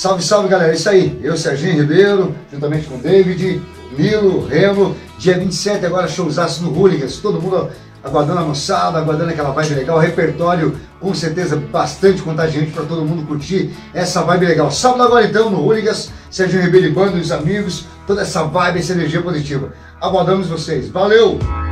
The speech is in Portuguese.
Salve, salve, galera, é isso aí. Eu, Serginho Ribeiro, juntamente com o David, Nilo, Remo. Dia 27 agora, showzaço no Hooligans. Todo mundo aguardando a moçada, aguardando aquela vibe legal. Repertório, com certeza, bastante contagiante para todo mundo curtir essa vibe legal. Sábado agora então, no Hooligans, Serginho Ribeiro e Banda, os amigos, toda essa vibe, essa energia positiva. Aguardamos vocês. Valeu!